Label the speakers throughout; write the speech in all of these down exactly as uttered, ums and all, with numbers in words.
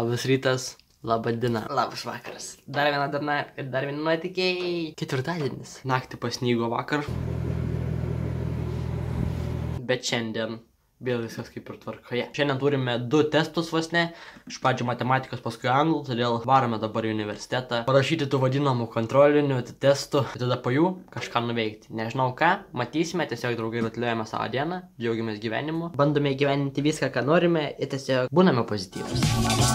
Speaker 1: Labas rytas, laba diena, labas vakaras. Dar viena diena ir dar viena nuotykiai. Ketvirtadienis. Naktį pasnygo vakar. Bet šiandien vėl viskas kaip ir tvarkoje. Šiandien turime du testus vos ne. Iš pradžio matematikos, paskui anglų, todėl varome dabar į universitetą. Parašyti tų vadinamų kontrolinių testų. Ir tada po jų kažką nuveikti. Nežinau ką, matysime, tiesiog draugai rutuliuojame savo dieną, džiaugiamės gyvenimu. Bandome įgyveninti viską, ką norime ir tiesiog būname pozityvus.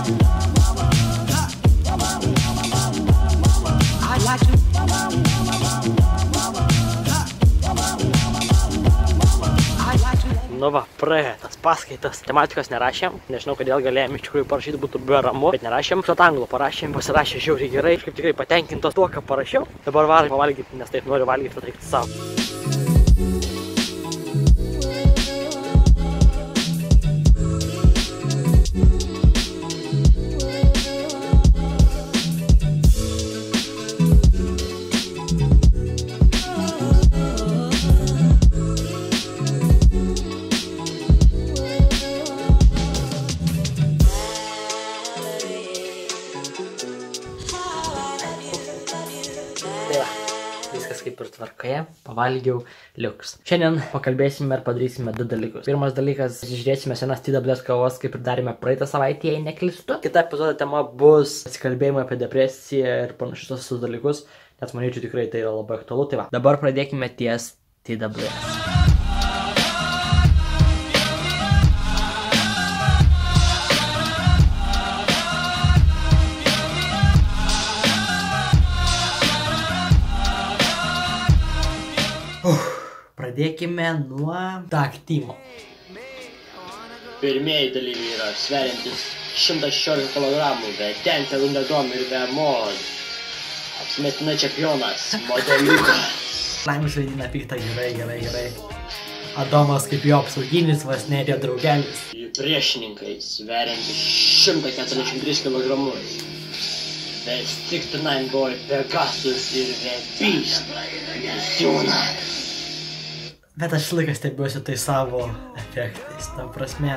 Speaker 1: Nu va, praėjo tas paskaitas. Tematikos nerašėm, nežinau kodėl galėjom iš tikrųjų parašyti, būtų buvę ramu, bet nerašėm. Šat anglų parašėm, pasirašė žiauriai gerai, aš kaip tikrai patenkintas tuo, ką parašiau. Dabar varom pavalgyti, nes taip noriu valgyti, pateikti savo. Viskas kaip ir tvarkoje, pavalgiau, liuks. Šiandien pakalbėsime ir padarysime du dalykus. Pirmas dalykas, žiūrėsime senas T W S kavos, kaip ir darėme praeitą savaitę, jei neklystu. Kita epizodo tema bus atsikalbėjimai apie depresiją ir panašius visus dalykus, nes manyčiau tikrai tai yra labai aktualu. Tai va, dabar pradėkime ties T W S. Uh, pradėkime nuo taktimo.
Speaker 2: Pirmieji dalyviai yra sveriantis šimtas šešiolika kilogramų, be tempė lundadom ir be mod. Apsimestina čempionas, modeliukas.
Speaker 1: Laimis vaidina piktą, gerai, gerai, gerai. Adomas kaip jo apsauginis, vas ne jo draugelis.
Speaker 2: Jų priešininkai sveriantis šimtas keturiasdešimt tris kilogramus. Be Sixty-Nine Boy, Pegasus ir be Beast. Siūna.
Speaker 1: Bet aš laikas stebiuosi tai savo efektais, ta prasme.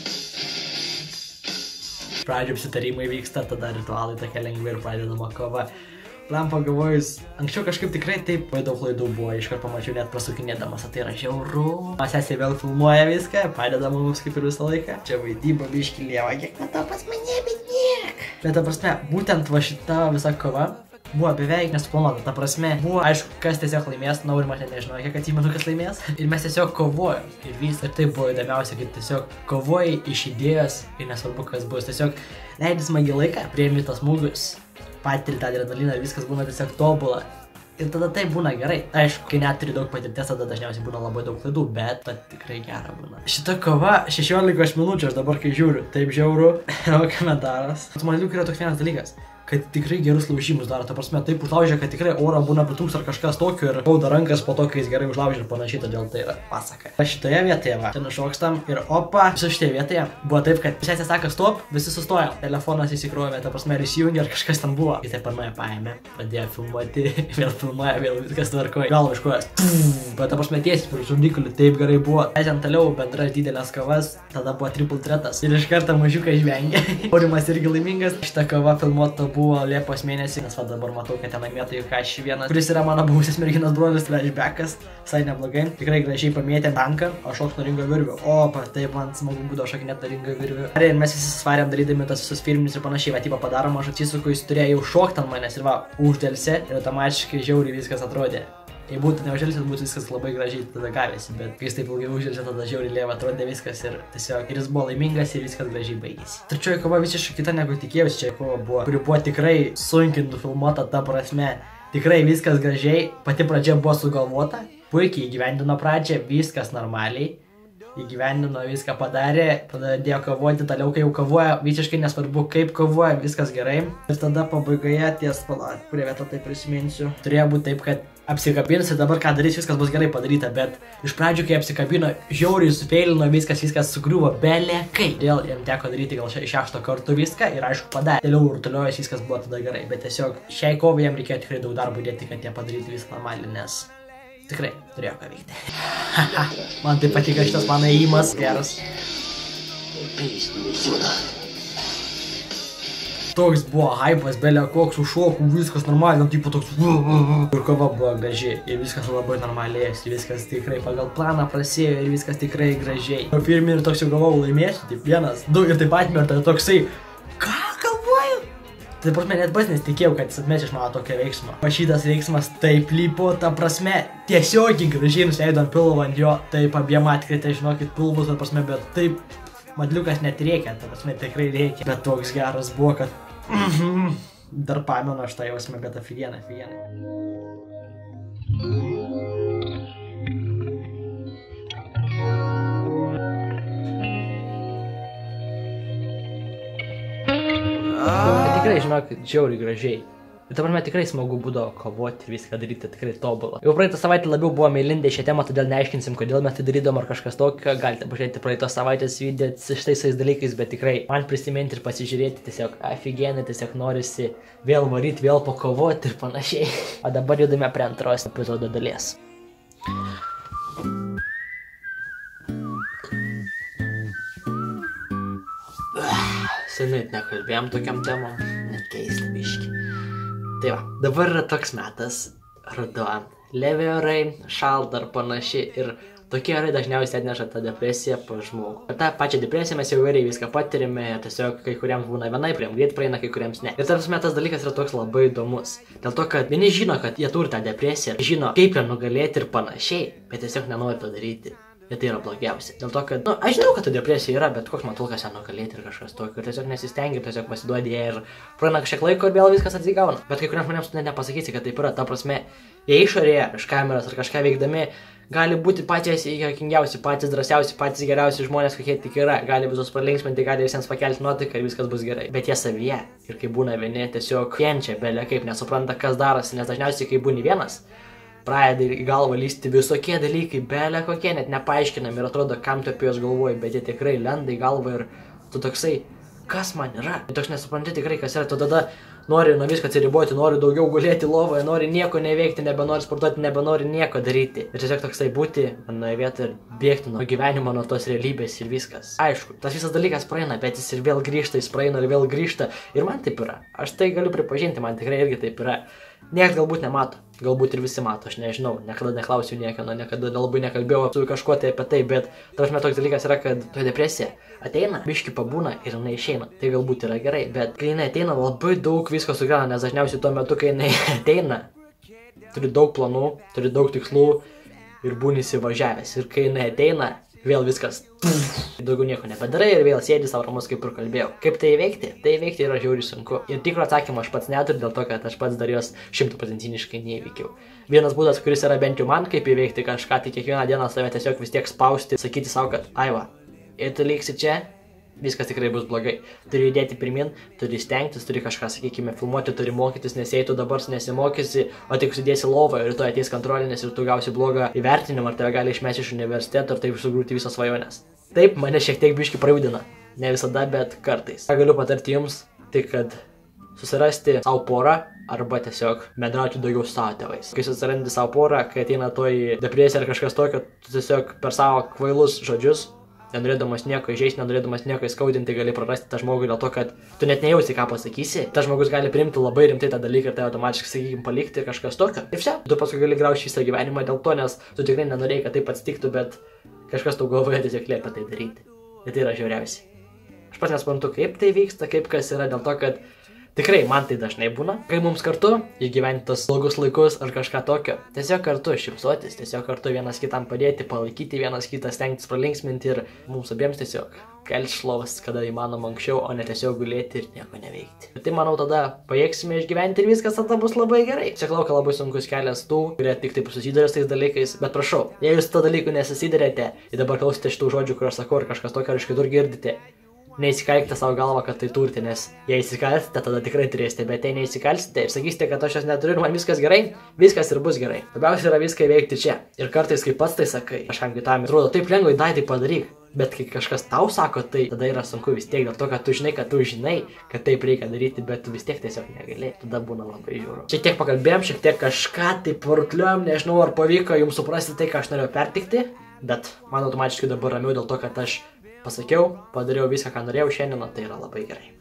Speaker 1: Pradžio apsitarimai vyksta, tada ritualai tokia lengvai ir pradedama kova. Lam pagalvojus, anksčiau kažkaip tikrai taip daug klaidų buvo, iškart pamačiau net prasukinėdamas, tai yra žiauru. Sesė vėl filmuoja viską, padedama mums kaip ir visą laiką. Čia vaidyba biškį lieva, kiek matau pas mane, bet niek. Bet ta prasme, būtent va šita visa kova buvo beveik nesuplanuota, ta prasme, buvo aišku, kas tiesiog laimės, Naurimas net nežinojo, kiek atsimenu, kas laimės. Ir mes tiesiog kovojom. Ir vis, ir tai buvo įdomiausia, kad tiesiog kovojai iš idėjos ir nesvarbu, kas bus. Tiesiog leidai smagi laiką, priimi tas smūgius, patiri tą adrenaliną ir viskas būna tiesiog tobula. Ir tada tai būna gerai. Aišku, kai net turi daug patirties, tada dažniausiai būna labai daug klaidų, bet tad tikrai gera būna. Šita kova šešiolikos minučių, aš dabar kai žiūriu, taip žiauru, o komentaras. Man liuk yra toks vienas dalykas, kad tikrai gerus laužimus daro, ta prasme, taip užlaužia, kad tikrai orą būna pritrūks ar kažkas tokio ir bauda rankas po to, kai jis gerai užlaužia ir panašiai, todėl tai yra pasaka. Šitoje vietoje, va, čia nušokstam ir opa, viso šitoje vietoje buvo taip, kad sesė sako stop, visi sustojo, telefonas įsikrovė, ta prasme, ir įsijungė, ar kažkas ten buvo. Jis taip pirmąją paėmė, pradėjo filmuoti, vėl filmuoja, vėl viskas tvarkoja, galva iškojas, bet ta prasme tiesiai per žudikulį, taip gerai buvo. Eisiant toliau bendras didelės kavas, tada buvo triple threatas ir iš karto mažiukai žvengė. Aurimas irgi laimingas, šita kava filmuota buvo Liepos mėnesį, nes va dabar matau, kad ten namie tai ką aš vienas, kuris yra mano buvusias merginos brolis, flashbackas, visai neblogai, tikrai gražiai pamėtė tanką, o šoks nuo ringo virvių, opa, taip man smagu būdavo šokinėti nuo ringo virvių. Ir mes visi svarėm darydami tas visus filmus ir panašiai, va, tipo padarom, aš atsisuku, jis turėjo jau šokti ant manęs ir va, uždelsė ir automatiškai žiauriai viskas atrodė. Jei būtų neuždėlsis, būtų viskas labai gražiai tada gavėsi, bet kai jis taip ilgai uždėlsė, tada žiauriai lieva atrodė viskas ir tiesiog ir jis buvo laimingas ir viskas gražiai baigėsi. Trečioji kova visiškai kita negu tikėjausi, čia kova buvo, kuri buvo tikrai sunkiai nufilmuota, ta prasme, tikrai viskas gražiai, pati pradžia buvo sugalvota, puikiai įgyvendino pradžią, viskas normaliai, įgyvendino viską padarė, pradėjo kovoti, toliau kai jau kovoja, visiškai nesvarbu kaip kovoja, viskas gerai. Ir tada pabaigoje ties palat, kurie vietą tai prisiminsiu, turėjo būti taip, kad apsikabins ir dabar ką darys, viskas bus gerai padaryta, bet iš pradžių, kai apsikabino, žiauriai sufeilino, viskas, viskas sugriuvo belekai. Dėl jam teko daryti gal šešto kartų viską ir aišku padarė. Toliau ir toliau viskas buvo tada gerai, bet tiesiog šiai kovai jam reikėjo tikrai daug darbo įdėti, kad jie padaryti viską normaliai, nes tikrai turėjo ką veikti. Man taip patiko šitas mano įėjimas geras. Toks buvo hypas, belė koks užšokų, viskas normaliai, tipo toks. Ir kova buvo gražiai. Ir viskas labai normaliai, viskas tikrai pagal planą prasėjo ir viskas tikrai gražiai. O pirmie ir toks jau galvojau laimėsiu, taip vienas, du ir taip atmerta toksai. Ką galvoju? Tai prasme, net pats nesitikėjau, kad jis atmeš iš mano tokią veiksmą. O šitas veiksmas taip lipo, ta prasme, tiesiog gražiai nusileido ant pilvo ant jo. Taip abiem atkrėtė, žinokit, pilvus, ta prasme, bet taip madliukas net reikia, ta prasme, tikrai reikia. Bet toks geras buvo, kad dar pamenu aš tą jausmą, bet aфиgenai, aфиgenai. Tikrai, žinok, žiauriai gražiai. Ir ta prasme tikrai smagu būdavo kovoti ir viską daryti, tikrai tobulą. Jau praeitą savaitę labiau buvome įlindę šią temą, todėl neaiškinsim, kodėl mes tai darydom ar kažkas tokio. Galite pažiūrėti praeitos savaitės video šitais dalykais, bet tikrai man prisiminti ir pasižiūrėti tiesiog aфиgenai, tiesiog norisi vėl varyti, vėl pakovoti ir panašiai. O dabar judame prie antros epizodo dalies. Senai nekalbėjom tokiam temom, net keista biški. Tai va, dabar yra toks metas, ruduo, levi orai, šalta ar panašiai ir tokie orai dažniausiai atneša tą depresiją pas žmogų. Ir tą pačią depresiją mes jau įvairiai viską patiriame, tiesiog kai kuriems būna vienai, kuriems greit praeina, kai kuriems ne. Ir tarp metas dalykas yra toks labai įdomus. Dėl to, kad vieni žino, kad jie turi tą depresiją, žino, kaip ją nugalėti ir panašiai, bet tiesiog nenori to daryti. Ir tai yra blogiausia. Dėl to, kad, nu, aš žinau, kad ta depresija yra, bet koks man tulkas ją nugalėti ir kažkas tokio. Ir tiesiog nesistengi, tiesiog pasiduodi ją ir praeina kažkiek laiko ir vėl viskas atsigauna. Bet kai kuriems žmonėms tu net nepasakysi, kad taip yra. Ta prasme, jie išorėje, iš kameros ar kažką veikdami, gali būti patys juokingiausi, patys drąsiausi, patys geriausi žmonės, kokie tik yra. Gali visus pralinksminti, gali visiems pakelti nuotaiką ir viskas bus gerai. Bet jie savyje. Ir kai būna vieni, tiesiog kenčia, belė kaip nesupranta, kas darosi, nes dažniausiai, kai būni vienas, pradeda į galvą lysti visokie dalykai, belė kokie, net nepaaiškinami ir atrodo, kam tu apie juos galvoji, bet jie tikrai lenda į galvą ir tu toksai, kas man yra? Ir toks nesupranti tikrai, kas yra, tu tada nori nuo viską atsiriboti, nori daugiau gulėti lovoje, nori nieko neveikti, nebenori sportuoti, nebenori nieko daryti. Ir tiesiog toksai būti vienoje vietoje ir bėgti nuo gyvenimo, nuo tos realybės ir viskas. Aišku, tas visas dalykas praeina, bet jis ir vėl grįžta, jis praeina ir vėl grįžta. Ir man taip yra. Aš tai galiu pripažinti, man tikrai irgi taip yra. Niekas galbūt nemato, galbūt ir visi mato, aš nežinau, niekada neklausiu niekieno, niekada labai nekalbėjau su kažkuo tai apie tai, bet tarp metu toks dalykas yra, kad tokia depresija ateina, biški pabūna ir jinai išeina. Tai galbūt yra gerai, bet kai jinai ateina, labai daug visko sugriauna, nes dažniausiai tuo metu, kai jinai ateina, turi daug planų, turi daug tikslų ir būni įsivažiavęs. Ir kai jinai ateina, vėl viskas daugiau nieko nebedarai ir vėl sėdi savo ramus, kaip ir kalbėjau. Kaip tai įveikti? Tai įveikti yra žiauriai sunku. Ir tikro atsakymą aš pats neturiu, dėl to, kad aš pats dar jos šimtaprocentiniškai neįveikiau. Vienas būdas, kuris yra bent jau man, kaip įveikti kažką, tai kiekvieną dieną save tiesiog vis tiek spausti, sakyti savo, kad aiva, ir tu liksi čia, viskas tikrai bus blogai. Turi judėti pirmin, turi stengtis, turi kažką, sakykime, filmuoti, turi mokytis, nes jei tu dabar nesimokysi, o tik sudėsi lovą ir tu ateis kontrolinės ir tu gausi blogą įvertinimą, ar tave gali išmesti iš universiteto ir taip sugriūti visos svajonės. Taip, mane šiek tiek biški prajaudina. Ne visada, bet kartais. Ką galiu patarti jums, tai kad susirasti savo porą arba tiesiog bendrauti daugiau su savo tėvais. Kai susirandi savo porą, kai ateina toji depresija ar kažkas tokio, tu tiesiog per savo kvailus žodžius, nenorėdamas nieko įžeisti, nenorėdamas nieko įskaudinti, gali prarasti tą žmogų dėl to, kad tu net nejausi, ką pasakysi. Tas žmogus gali priimti labai rimtai tą dalyką ir tai automatiškai, sakykime, palikti ir kažkas tokio. Ir čia, tu paskui gali graužti visą gyvenimą dėl to, nes tu tikrai nenorėjai, kad taip atsitiktų, bet kažkas tau galvoje tiesiog liepia tai daryti. Ir tai yra žiauriausia. Aš pats nesuprantu, kaip tai vyksta, kaip kas yra, dėl to, kad tikrai man tai dažnai būna, kai mums kartu išgyventi tos blogus laikus ar kažką tokio. Tiesiog kartu šypsotis, tiesiog kartu vienas kitam padėti, palaikyti, vienas kitą stengtis pralinksminti ir mums abiems tiesiog kelti šlovas, kada įmanoma anksčiau, o ne tiesiog gulėti ir nieko neveikti. Ir tai manau tada pajėgsime išgyventi ir viskas tada bus labai gerai. Čia laukia labai sunkus kelias tų, kurie tik taip susiduria su tais dalykais, bet prašau, jei jūs to dalykų nesusidurėte ir dabar klausite šitų žodžių, kur aš sakau, ar kažkas tokio ar iš kitur girdite, neįsikalkite savo galvą, kad tai turite, nes jei įsikalsite, tada tikrai turėsite, bet jei neįsikalsite ir sakysite, kad aš jas neturiu ir man viskas gerai, viskas ir bus gerai. Labiausiai yra viską įveikti čia. Ir kartais, kai pats tai sakai, kažkam kitam atrodo taip lengvai, dai tai padaryk. Bet kai kažkas tau sako, tai tada yra sunku vis tiek, dėl to, kad tu žinai, kad tu žinai, kad taip reikia daryti, bet tu vis tiek tiesiog negali. Tada būna labai žiūru. Šiek tiek pakalbėjom, šiek tiek kažką tai parutliuojam, nežinau, ar pavyko jums suprasti tai, ką aš norėjau pertikti, bet man automatiškai dabar ramiau dėl to, kad aš pasakiau, padariau viską, ką norėjau šiandien, tai yra labai gerai.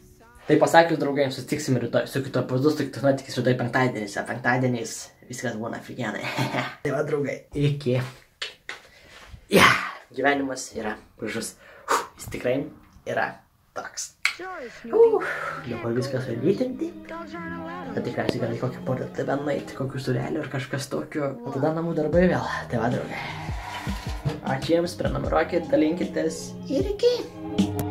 Speaker 1: Tai pasakius, draugai, susitiksim rytoj su kito epizodu, su kitos nuotykis rytoj penktadienis, o penktadieniais viskas būna figenai. Tai va, draugai, iki. Ja, gyvenimas yra gražus. Jis tikrai yra toks. Uh, dabar viskas sulytinti. Tai tikriausiai gal į kokį parduotuvę nueiti, kokių surelių ar kažkas tokio. O tada namų darbai vėl. Tai va, draugai. Ačiū jums, prenumeruokit, dalinkitės ir iki.